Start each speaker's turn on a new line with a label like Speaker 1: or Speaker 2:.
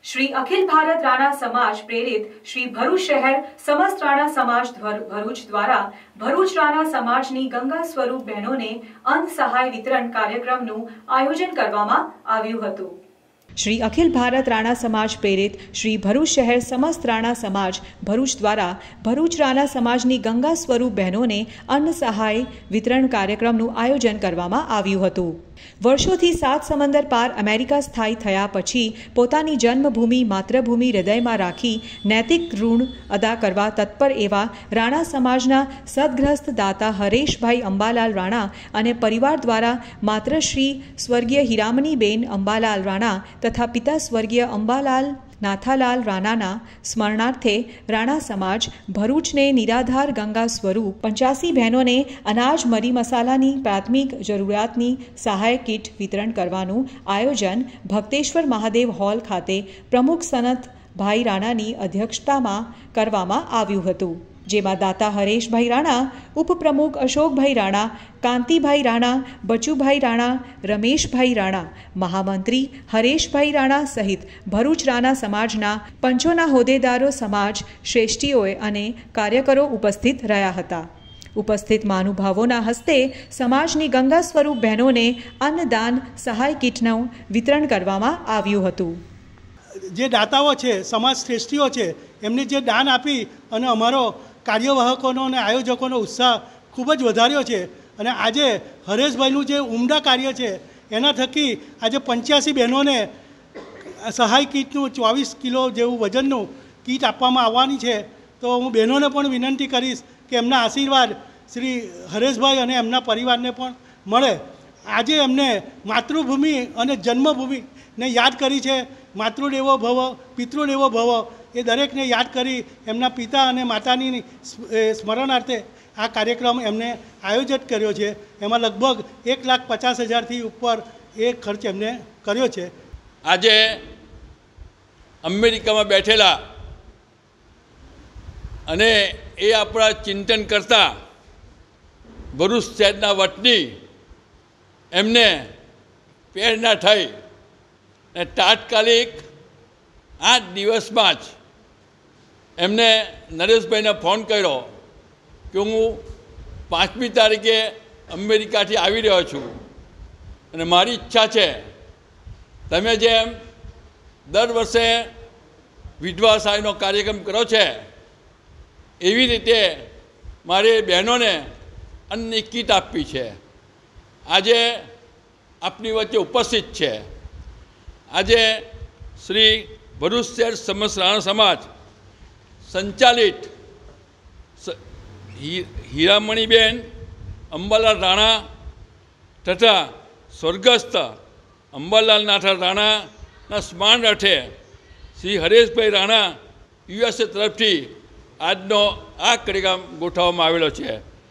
Speaker 1: श्री अखिल भारत राणा समाज प्रेरित श्री भरूच शहर समस्त राणा समाज भरूच द्वारा भरूच राणा समाजनी गंगा स्वरूप बहनोने अन्न सहाय वितरण कार्यक्रमનું આયોજન કરવામાં આવ્યું હતું। श्री अखिल भारत राणा समाज प्रेरित श्री भरूच शहर समस्त राणा समाज भरूच द्वारा भरूच राणा समाजनी गंगा स्वरूप बहनोने अन्न सहाय वितरण कार्यक्रमનું આયોજન કરવામાં આવ્યું હતું। વર્ષોથી સાત સમંદર પાર અમેરિકા સ્થાયી થયા પછી પોતાની જન્મભૂમિ માતૃભૂમિ હૃદયમાં રાખી નૈતિક ઋણ અદા કરવા તત્પર એવા રાણા સમાજના સદગ્રસ્ત દાતા હરેશભાઈ અંબાલાલ રાણા અને પરિવાર દ્વારા માતૃશ્રી સ્વર્ગીય હીરામણીબેન અંબાલાલ રાણા તથા પિતા સ્વર્ગીય અંબાલાલ નાથાલાલ રાણાના સ્મરણાર્થે રાણા સમાજ ભરૂચને નિરાધાર ગંગા સ્વરૂપ 85 બહેનોને અનાજ મરી મસાલાની પ્રાથમિક જરૂરિયાતની સહાય કીટ વિતરણ કરવાનું આયોજન ભક્તેશ્વર મહાદેવ હોલ ખાતે પ્રમુખ સનતભાઈ રાણાની અધ્યક્ષતામાં કરવામાં આવ્યું હતું, જેમાં દાતા હરેશભાઈ રાણા, ઉપપ્રમુખ અશોકભાઈ રાણા, કાંતિભાઈ રાણા, બચુભાઈ રાણા, રમેશભાઈ રાણા, મહામંત્રી હરેશભાઈ રાણા સહિત ભરૂચ રાણા સમાજના પંચોના હોદ્દેદારો, સમાજ શ્રેષ્ઠીઓએ અને કાર્યકરો ઉપસ્થિત રહ્યા હતા। ઉપસ્થિત મહાનુભાવોના હસ્તે સમાજની ગંગા સ્વરૂપ બહેનોને અન્નદાન સહાય કીટનું વિતરણ કરવામાં આવ્યું હતું।
Speaker 2: જે દાતાઓ છે, સમાજ શ્રેષ્ઠીઓ છે, એમને જે દાન આપી અને અમારો કાર્યવાહકોનો અને આયોજકોનો ઉત્સાહ ખૂબ જ વધાર્યો છે અને આજે હરેશભાઈનું જે ઉમદા કાર્ય છે એના થકી આજે 85 બહેનોને સહાય કીટનું 24 કિલો જેવું વજનનું કીટ આપવામાં આવવાની છે। તો હું બહેનોને પણ વિનંતી કરીશ કે એમના આશીર્વાદ શ્રી હરેશભાઈ અને એમના પરિવારને પણ મળે। આજે એમને માતૃભૂમિ અને જન્મભૂમિને યાદ કરી છે। માતૃદેવો ભવ, પિતૃદેવો ભવ એ દરેકને યાદ કરી એમના પિતા અને માતાની સ્મરણાર્થે આ કાર્યક્રમ એમને આયોજિત કર્યો છે। એમાં લગભગ 1,50,000થી ઉપર એ ખર્ચ એમને કર્યો છે।
Speaker 3: આજે અમેરિકામાં બેઠેલા અને એ આપણા ચિંતન કરતા ભરૂચ શહેરના વતની એમને પ્રેરણા થઈ અને તાત્કાલિક 8 દિવસમાં જ એમને નરેશભાઈને ફોન કર્યો કે હું 5મી તારીખે અમેરિકાથી આવી રહ્યો છું અને મારી ઈચ્છા છે તમે જેમ દર વર્ષે વિધવા સહાયનો કાર્યક્રમ કરો છે એવી રીતે મારે બહેનોને અન્નની કીટ આપવી છે। આજે આપની વચ્ચે ઉપસ્થિત છે। આજે શ્રી ભરૂચ શહેર સમસ્ત રાણા સમાજ સંચાલિત હીરામણીબેન અંબાલાલ રાણા તથા સ્વર્ગસ્થ અંબાલાલ નાથા રાણાના સ્મરણાર્થે શ્રી હરેશભાઈ રાણા USA તરફથી આજનો આ કાર્યક્રમ ગોઠવવામાં આવેલો છે।